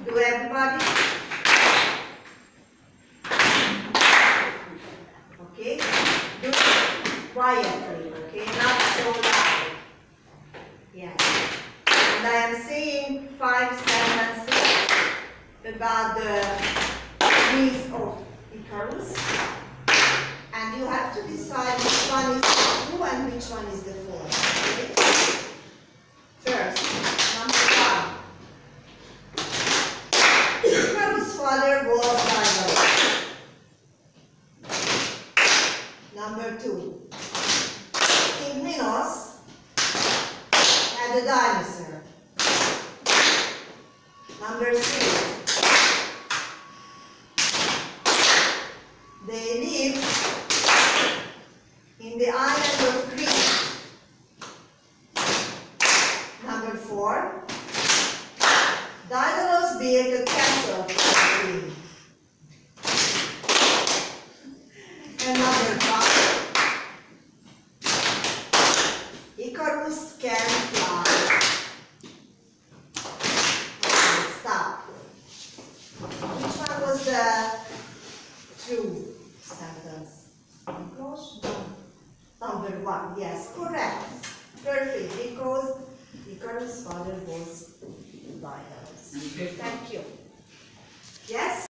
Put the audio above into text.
Do everybody? Okay? Do it quietly, okay? Not so loud. Yes. And I am saying 5 sentences about the wings of Icarus. And you have to decide which one is the true and which one is the false. Okay? First, number 1. Icarus' father was Daedalus. Number 2. King Minos had a dinosaur. Number 3. They lived in the island of Crete. Number 4. Daedalus built a castle for the queen. And number 5. Icarus can fly. Okay, stop. Which one was the true sentence? Number 1. Yes, correct. Perfect. Because Icarus' father was Daedalus. Thank you. Yes?